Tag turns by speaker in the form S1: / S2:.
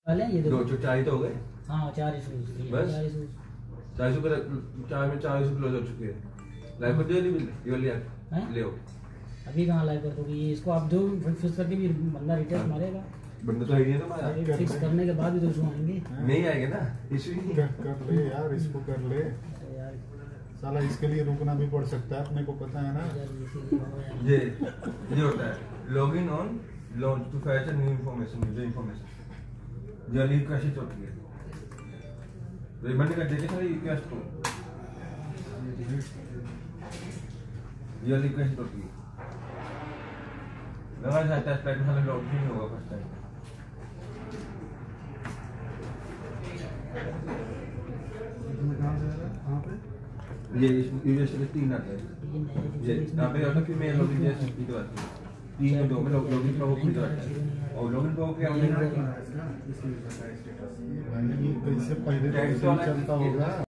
S1: वाले ये
S2: दो 4 तो हो गए।
S1: हाँ 4 शूज
S2: बस 400 का 4 में 400 क्लोज हो चुके हैं। लाइव कर दियो ये लिया ले आओ।
S1: अभी कहाँ लाइव कर दोगे? ये इसको आप दो फिक्स करके भी बंदा रिटेस्ट मारेगा।
S2: बंदा तो आएगा तुम्हारा
S1: फिक्स करने के बाद भी तो उसको आएंगे।
S2: नहीं आएंगे ना इशू ही
S3: कर ले यार, इसको कर ले
S1: यार
S3: साला, इसके लिए रुकना भी पड़ सकता है, अपने को पता है ना।
S2: ये होता है login on launch to fetch new information user information जो रिक्वेस्ट होती है रिबंड कर देते हैं रिक्वेस्ट को ये रिक्वेस्ट होती है लगा जाता है टेस्ट में लॉगिन होगा फर्स्ट टाइम। ये यूजर 3 आता है ये यहाँ पे आता है फिर मैं लॉगिन जैसे तो आती है 3 में 2 में लॉगिन का वो खुल जाता है और लॉगिन को क्या
S3: कैसे पहले चलता होगा।